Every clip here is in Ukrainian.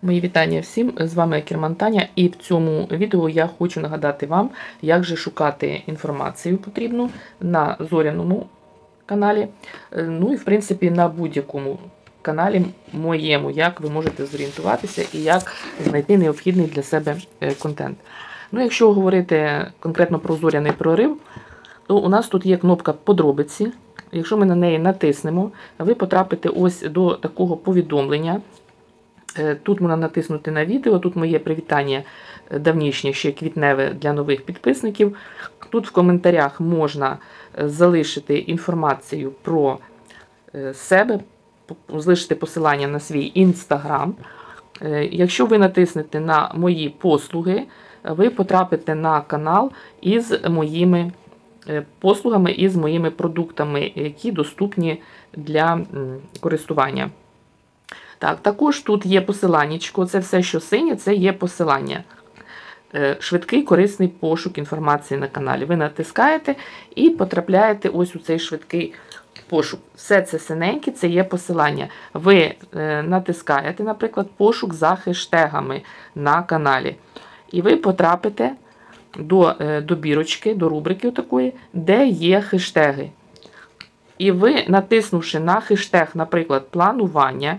Мої вітання всім, з вами Керман Таня, і в цьому відео я хочу нагадати вам, як же шукати інформацію потрібну на Зоряному каналі, ну і в принципі на будь-якому каналі моєму, як ви можете зорієнтуватися і як знайти необхідний для себе контент. Ну, якщо говорити конкретно про зоряний прорив, то у нас тут є кнопка «Подробиці». Якщо ми на неї натиснемо, ви потрапите ось до такого повідомлення. Тут можна натиснути на відео, тут моє привітання давнішнє, ще квітневе для нових підписників. Тут в коментарях можна залишити інформацію про себе, залишити посилання на свій інстаграм. Якщо ви натиснете на мої послуги, ви потрапите на канал із моїми послугами, із моїми продуктами, які доступні для користування. Так, також тут є посиланнячко, це все, що синє, це є посилання. Швидкий корисний пошук інформації на каналі. Ви натискаєте і потрапляєте ось у цей швидкий пошук. Все це синеньке, це є посилання. Ви натискаєте, наприклад, пошук за хештегами на каналі. І ви потрапите до добірочки, до рубрики такої, де є хештеги. І ви, натиснувши на хештег, наприклад, планування,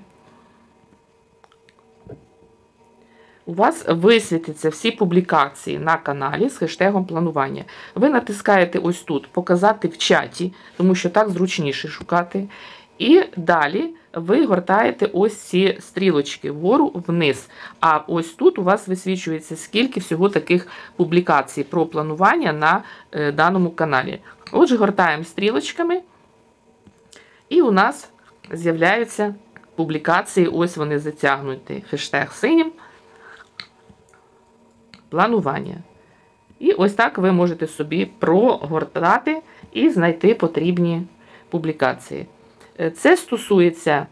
у вас висвітяться всі публікації на каналі з хештегом планування. Ви натискаєте ось тут «Показати в чаті», тому що так зручніше шукати. І далі ви гортаєте ось ці стрілочки вгору, вниз. А ось тут у вас висвічується, скільки всього таких публікацій про планування на даному каналі. Отже, гортаємо стрілочками, і у нас з'являються публікації, ось вони затягнуті, хештег синім. Планування. І ось так ви можете собі прогортати і знайти потрібні публікації. Це стосується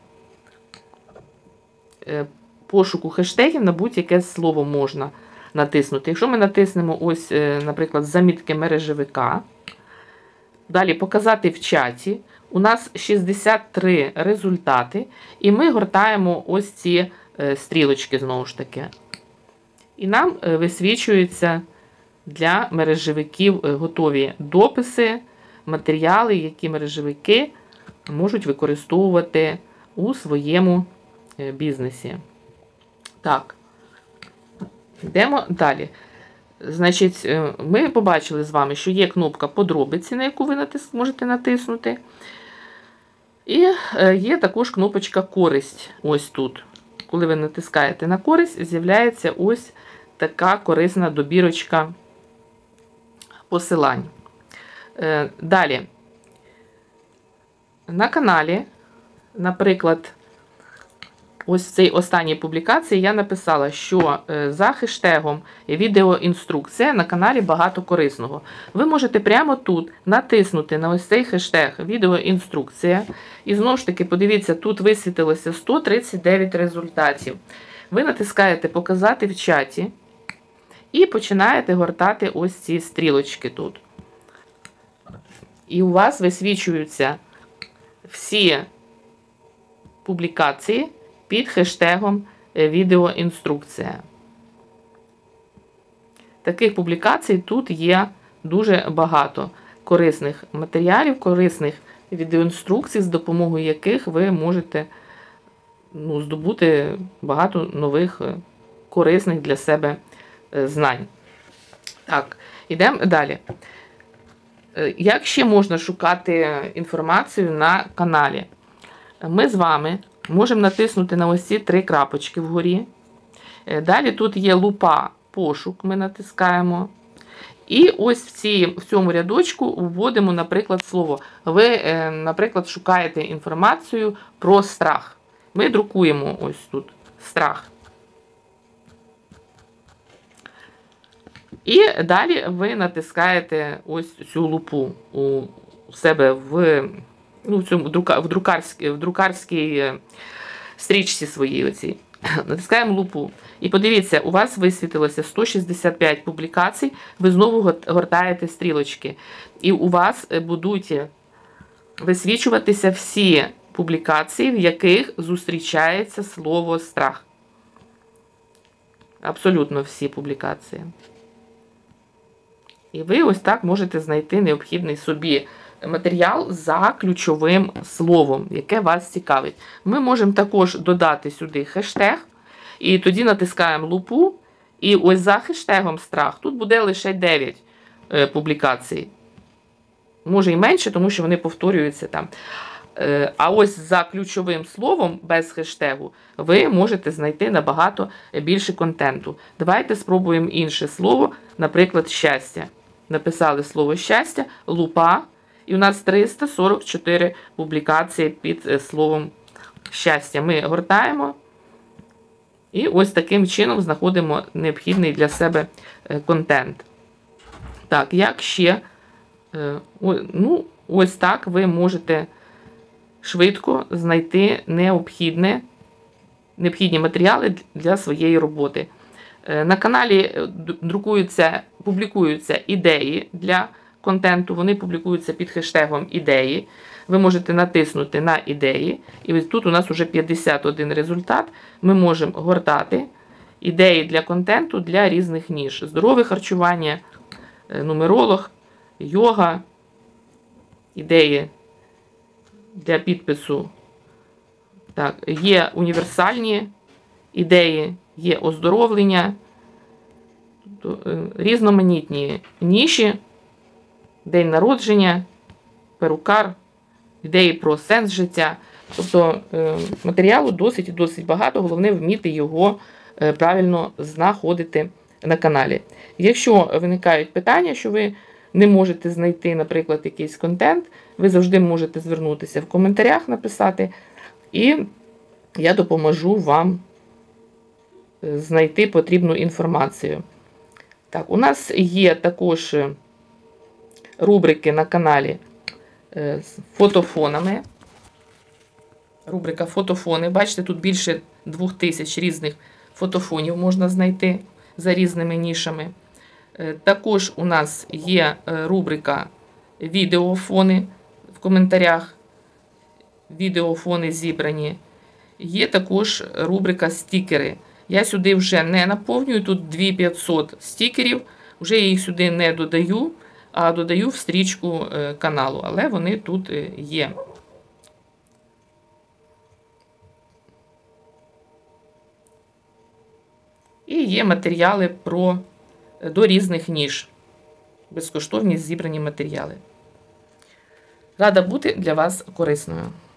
пошуку хештегів, на будь-яке слово можна натиснути. Якщо ми натиснемо ось, наприклад, замітки мережевика, далі «Показати в чаті», у нас 63 результати, і ми гортаємо ось ці стрілочки знову ж таки. І нам висвічуються для мережевиків готові дописи, матеріали, які мережевики можуть використовувати у своєму бізнесі. Так, йдемо далі. Значить, ми побачили з вами, що є кнопка «Подробиці», на яку ви можете натиснути. І є також кнопочка «Користь» ось тут. Коли ви натискаєте на «Користь», з'являється ось така корисна добірочка посилань. Далі. На каналі, наприклад, ось в цій останній публікації я написала, що за хештегом «Відеоінструкція» на каналі багато корисного. Ви можете прямо тут натиснути на ось цей хештег «Відеоінструкція». І знову ж таки, подивіться, тут висвітилося 139 результатів. Ви натискаєте «Показати в чаті» і починаєте гортати ось ці стрілочки тут. І у вас висвічуються всі публікації під хештегом «Відеоінструкція». Таких публікацій тут є дуже багато корисних матеріалів, корисних відеоінструкцій, з допомогою яких ви можете здобути багато нових корисних для себе знань. Так, йдемо далі. Як ще можна шукати інформацію на каналі? Ми з вами можемо натиснути на ось ці три крапочки вгорі. Далі тут є лупа «Пошук», ми натискаємо. І ось в цьому рядочку вводимо, наприклад, слово. Ви, наприклад, шукаєте інформацію про страх. Ми друкуємо ось тут «Страх». І далі ви натискаєте ось цю лупу у себе в друкарській стрічці своїй оцій. Натискаємо лупу. І подивіться, у вас висвітилося 165 публікацій, ви знову гортаєте стрілочки. І у вас будуть висвічуватися всі публікації, в яких зустрічається слово «страх». Абсолютно всі публікації. І ви ось так можете знайти необхідний собі матеріал за ключовим словом, яке вас цікавить. Ми можемо також додати сюди хештег, і тоді натискаємо лупу, і ось за хештегом страх тут буде лише 9 публікацій. Може і менше, тому що вони повторюються там. А ось за ключовим словом, без хештегу, ви можете знайти набагато більше контенту. Давайте спробуємо інше слово, наприклад, щастя. Написали слово щастя, лупа, і у нас 344 публікації під словом щастя. Ми гортаємо і ось таким чином знаходимо необхідний для себе контент. Так, як ще? Ну, ось так ви можете швидко знайти необхідні матеріали для своєї роботи. На каналі публікуються ідеї для контенту, вони публікуються під хештегом ідеї. Ви можете натиснути на ідеї, і ось тут у нас вже 51 результат. Ми можемо гортати ідеї для контенту для різних ніж. Здорове харчування, нумеролог, йога, ідеї для підпису. Так, є універсальні ідеї, є оздоровлення, різноманітні ніші, день народження, перукар, ідеї про сенс життя. Тобто матеріалу досить багато, головне вміти його правильно знаходити на каналі. Якщо виникають питання, що ви не можете знайти, наприклад, якийсь контент, ви завжди можете звернутися в коментарях, написати, і я допоможу вам знайти потрібну інформацію. Так, у нас є також рубрики на каналі з фотофонами. Рубрика фотофони. Бачите, тут більше 2000 різних фотофонів можна знайти за різними нішами. Також у нас є рубрика відеофони в коментарях. Відеофони зібрані. Є також рубрика стікери. Я сюди вже не наповнюю, тут 2500 стікерів. Вже я їх сюди не додаю, а додаю в стрічку каналу. Але вони тут є. І є матеріали до різних ніж. Безкоштовні зібрані матеріали. Рада бути для вас корисною.